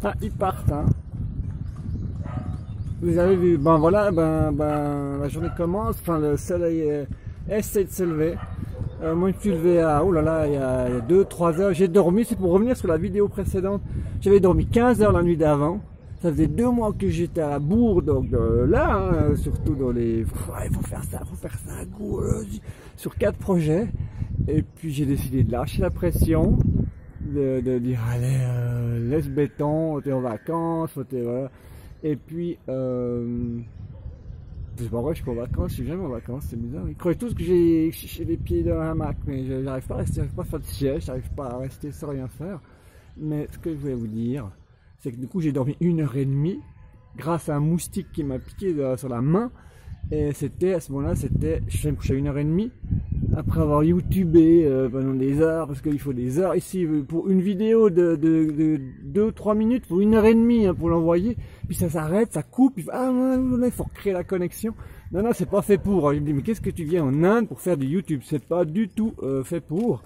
Ah, ils partent, hein. Vous avez vu, ben voilà, la journée commence, enfin le soleil essaie de se lever. Moi je me suis levé à, oh là là, il y a 2-3 heures, j'ai dormi, c'est pour revenir sur la vidéo précédente, j'avais dormi 15 heures la nuit d'avant, ça faisait 2 mois que j'étais à la bourre, donc là, hein, surtout dans les, il faut faire ça, sur 4 projets, et puis j'ai décidé de lâcher la pression, de dire allez, laisse béton, t'es en vacances, voilà. Et puis, c'est pas vrai, je suis pas en vacances, je suis jamais en vacances, c'est bizarre. Ils croient tous que j'ai les pieds dans un hamac, mais j'arrive pas à rester, j'arrive pas à faire de siège, j'arrive pas à rester sans rien faire. Mais ce que je voulais vous dire, c'est que du coup j'ai dormi 1 heure et demie grâce à un moustique qui m'a piqué sur la main. Et c'était à ce moment-là, je suis me coucher à 1 heure et demie après avoir youtubé pendant des heures, parce qu'il faut des heures ici pour une vidéo de 2-3 minutes, pour 1 heure et demie hein, pour l'envoyer, puis ça s'arrête, ça coupe, il faut recréer la connexion. Non, c'est pas fait pour. Je me dis, mais qu'est-ce que tu viens en Inde pour faire du YouTube? C'est pas du tout fait pour.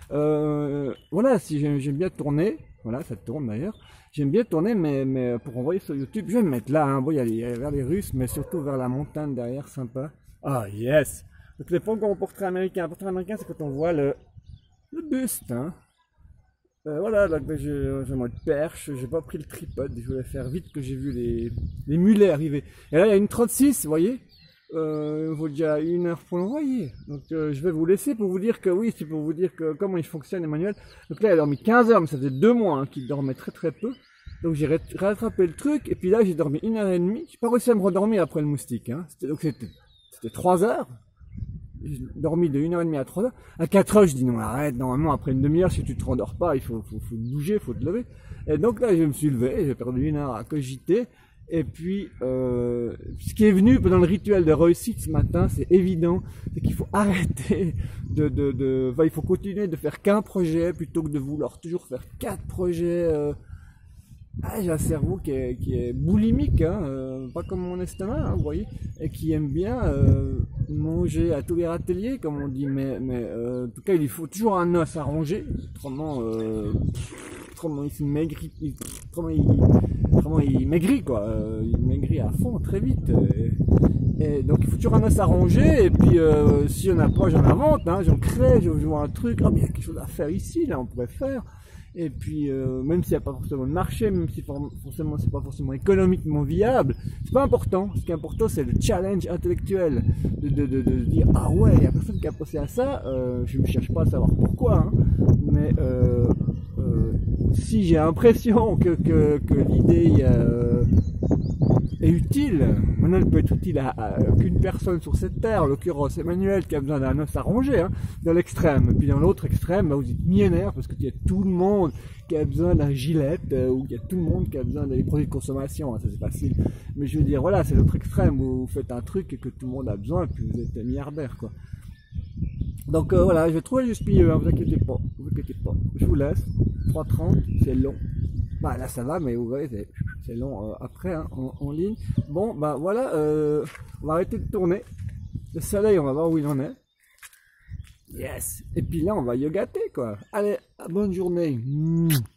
Voilà, si j'aime bien tourner, voilà, ça tourne d'ailleurs. J'aime bien tourner, mais pour envoyer sur YouTube, je vais me mettre là, hein. Bon, il y a vers les Russes, mais surtout vers la montagne derrière, sympa. Ah, yes! Donc, c'est pas encore mon portrait américain. Un portrait américain, c'est quand on voit le buste, hein. Voilà, donc j'ai mon perche, j'ai pas pris le tripode, je voulais faire vite que j'ai vu les mulets arriver. Et là, il y a une 36, vous voyez? Il vaut déjà 1 heure pour l'envoyer. Donc je vais vous laisser pour vous dire que oui, c'est pour vous dire que comment il fonctionne Emmanuel. Donc là il a dormi 15 heures, mais ça faisait 2 mois hein, qu'il dormait très peu. Donc j'ai rattrapé le truc, et puis là j'ai dormi 1 heure et demie. J'ai pas réussi à me rendormir après le moustique. Hein. C'était 3 heures. J'ai dormi de 1 heure et demie à 3 heures. À 4 heures, je dis non, arrête, normalement après une demi-heure, si tu te rendors pas, il faut te bouger, il faut te lever. Et donc là je me suis levé, j'ai perdu 1 heure à cogiter. Et puis, ce qui est venu pendant le rituel de réussite ce matin, c'est évident, c'est qu'il faut arrêter il faut continuer de faire qu'un projet plutôt que de vouloir toujours faire 4 projets. J'ai un cerveau qui est boulimique, hein, pas comme mon estomac, hein, vous voyez, et qui aime bien manger à tous les râteliers, comme on dit, mais en tout cas, il faut toujours un os à ronger, autrement il se maigrit, autrement il maigrit quoi, il maigrit à fond très vite. Et donc il faut toujours un os à ronger, et puis si on n'a pas, j'en invente, hein, j'en crée, je vois un truc, mais il y a quelque chose à faire ici, là on pourrait faire. Et puis même s'il n'y a pas forcément de marché, même si forcément c'est pas forcément économiquement viable, c'est pas important. Ce qui est important c'est le challenge intellectuel, de se dire ah ouais, il y a personne qui a pensé à ça, je ne cherche pas à savoir pourquoi, hein, mais si j'ai l'impression que l'idée est utile, maintenant elle peut être utile à qu'une personne sur cette terre, en l'occurrence Emmanuel qui a besoin d'un os à ronger, hein, dans l'extrême, et puis dans l'autre extrême, vous êtes millionnaire parce qu'il y a tout le monde qui a besoin d'un gilet, ou il y a tout le monde qui a besoin des produits de consommation, hein, ça c'est facile, mais je veux dire voilà, c'est l'autre extrême où vous faites un truc et que tout le monde a besoin et puis vous êtes milliardaire quoi. Donc voilà, je vais trouver juste milieu, hein, vous inquiétez pas, je vous laisse, 3h30, c'est long. Bah là ça va, mais vous voyez c'est long après hein, en ligne. Bon bah voilà, on va arrêter de tourner. Le soleil on va voir où il en est. Yes. Et puis là on va yogater quoi. Allez, bonne journée.